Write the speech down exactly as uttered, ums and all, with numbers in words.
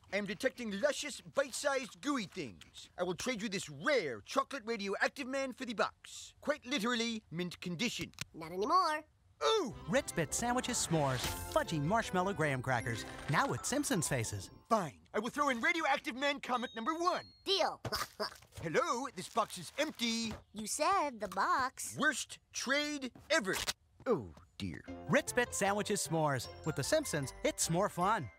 I am detecting luscious, bite-sized, gooey things. I will trade you this rare chocolate radioactive man for the box. Quite literally, mint condition. Not anymore. Ooh! Ritz Bit Sandwiches S'mores. Fudgy marshmallow graham crackers. Now with Simpsons faces. Fine. I will throw in radioactive man comment number one. Deal. Hello, this box is empty. You said the box. Worst trade ever. Oh, dear. Ritz Bit Sandwiches S'mores. With the Simpsons, it's more fun.